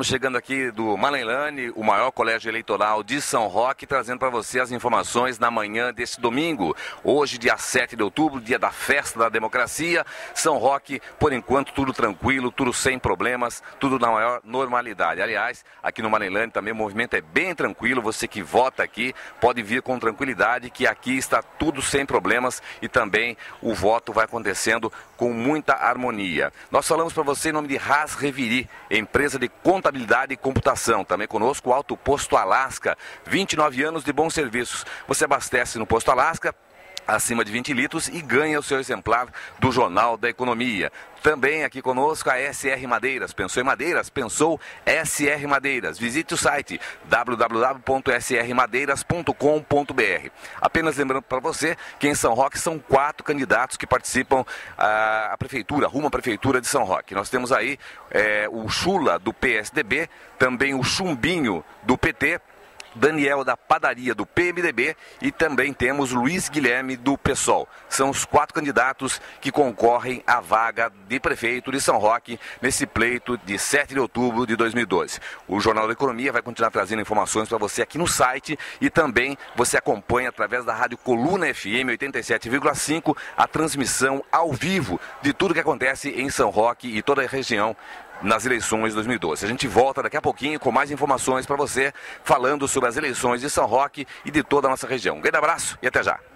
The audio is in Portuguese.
Estamos chegando aqui do Maneilane, o maior colégio eleitoral de São Roque, trazendo para você as informações na manhã deste domingo. Hoje, dia 7 de outubro, dia da festa da democracia. São Roque, por enquanto, tudo tranquilo, tudo sem problemas, tudo na maior normalidade. Aliás, aqui no Maneilane também o movimento é bem tranquilo. Você que vota aqui pode vir com tranquilidade, que aqui está tudo sem problemas e também o voto vai acontecendo com muita harmonia. Nós falamos para você em nome de Haas Reviri, empresa de contabilidade e computação. Também conosco o Alto Posto Alasca, 29 anos de bons serviços. Você abastece no Posto Alasca acima de 20 litros e ganha o seu exemplar do Jornal da Economia. Também aqui conosco a SR Madeiras. Pensou em madeiras? Pensou SR Madeiras. Visite o site www.srmadeiras.com.br. Apenas lembrando para você que em São Roque são 4 candidatos que participam à prefeitura, rumo à prefeitura de São Roque. Nós temos aí o Chula do PSDB, também o Chumbinho do PT, Daniel da Padaria do PMDB e também temos Luiz Guilherme do PSOL. São os 4 candidatos que concorrem à vaga de prefeito de São Roque nesse pleito de 7 de outubro de 2012. O Jornal da Economia vai continuar trazendo informações para você aqui no site e também você acompanha através da rádio Coluna FM 87,5 a transmissão ao vivo de tudo que acontece em São Roque e toda a região nas eleições de 2012. A gente volta daqui a pouquinho com mais informações para você, falando sobre as eleições de São Roque e de toda a nossa região. Um grande abraço e até já!